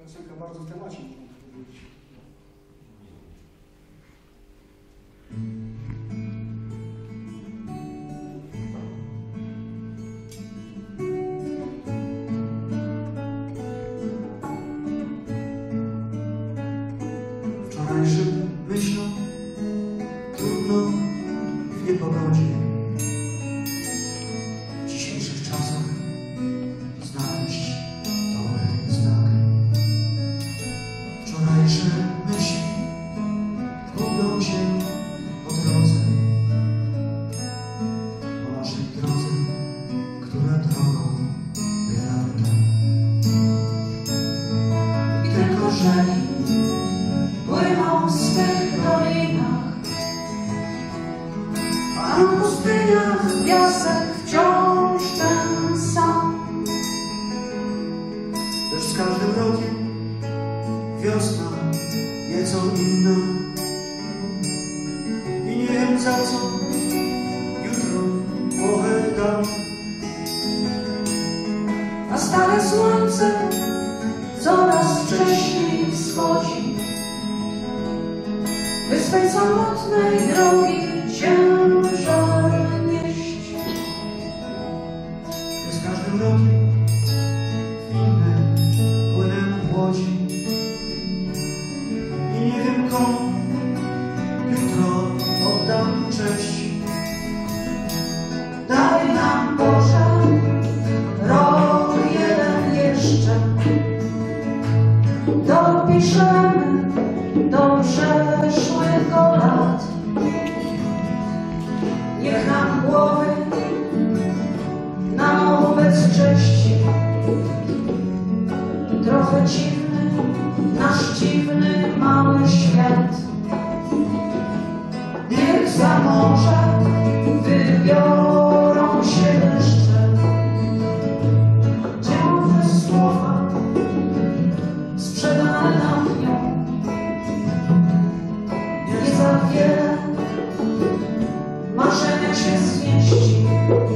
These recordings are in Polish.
piosenka bardzo w temacie, można powiedzieć. Wczorajszym myślom trudno w niepogodzie w dzisiejszych czasach znaleźć dobry znak. Wczorajsze myśli gubią się po drodze, po naszej drodze, która drogą bywa tam. I te korzeni płyną w swych dolinach, a na pustyniach piasek wciąż ten sam. Lecz z każdym rokiem wiosna nieco inna i nie wiem za co jutro głowę dam. A stare słońce coraz wcześniej wschodzi, by swej samotnej drogi ciężar nieść. Z każdym rokiem w inne płynę w łodzi i nie wiem komu jutro oddam cześć. Daj nam Boże rok jeden jeszcze, dopiszemy do przeszłego lat. Niech nam głowy na bezcześci trochę dziwny, nasz dziwny mały świat. Niech za morze wybiorą się deszcze, dziełowe słowa sprzedane na nią. Nie za wiele marzenia się zmieści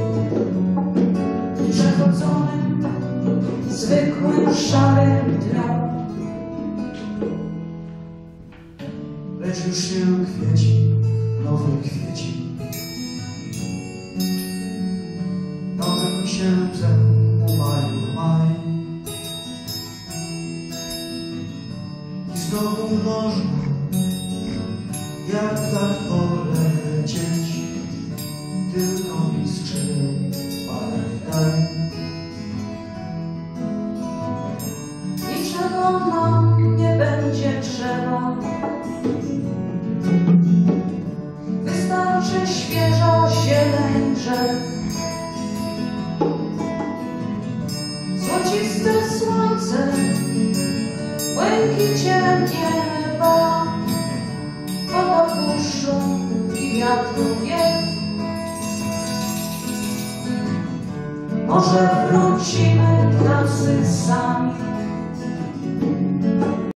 w przechodzonym, zwykłym, szarym dniu. Lecz już się kwieci, nowy kwieci, nowym księdzem umaił maj. I znowu można jak tak polecieć, tylko mi skrzydeł parę daj. Niczego nam nie będzie trzeba, wystarczy świeża zieleń drzew. Złociste słońce w błękicie nieba, woda puszczą i wiatru wiew. Może wrócimy tacy sami,